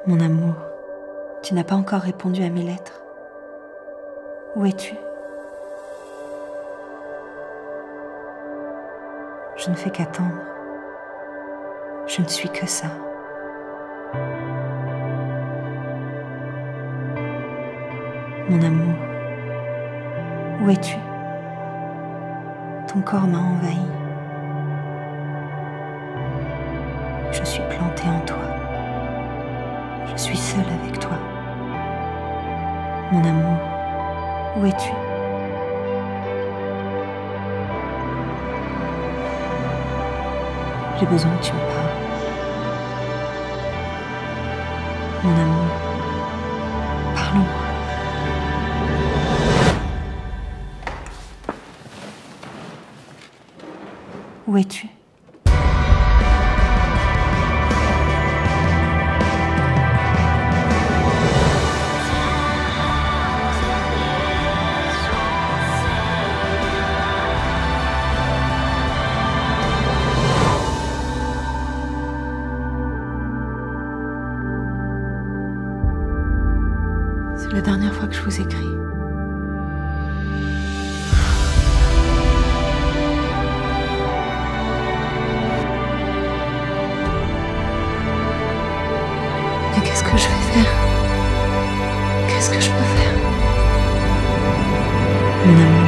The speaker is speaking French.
Mon amour, tu n'as pas encore répondu à mes lettres. Où es-tu? Je ne fais qu'attendre. Je ne suis que ça. Mon amour, où es-tu? Ton corps m'a envahi. Je suis plantée en toi. Je suis seule avec toi. Mon amour, où es-tu? J'ai besoin que tu me parles. Mon amour, parlons-moi. Où es-tu? C'est la dernière fois que je vous écris. Mais qu'est-ce que je vais faire? Qu'est-ce que je peux faire? Mon amour.